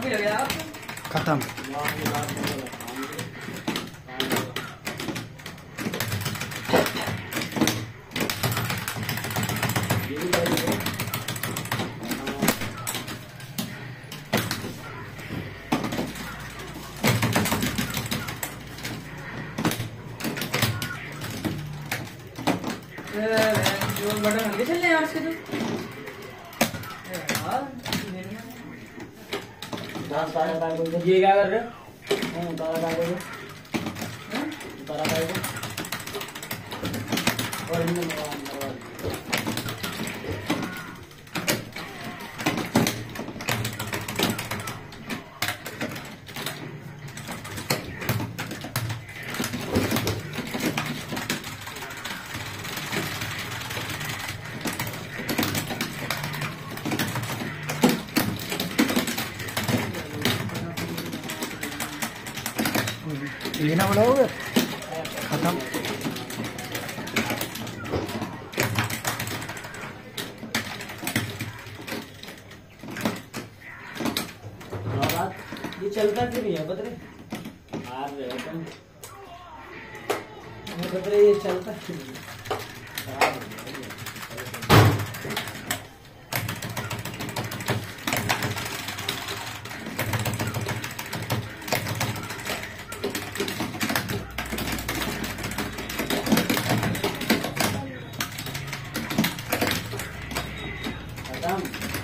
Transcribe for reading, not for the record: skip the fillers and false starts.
भी लग गया खत्म। जो बटन हल्के चल रहे हैं यार इसके तो ये क्या कर रहे हो? तारा काय को और लेना बनाओगे खत्म। ये चलता क्यों नहीं है बतरे बतरे ये चलता क्यों नहीं खत्म।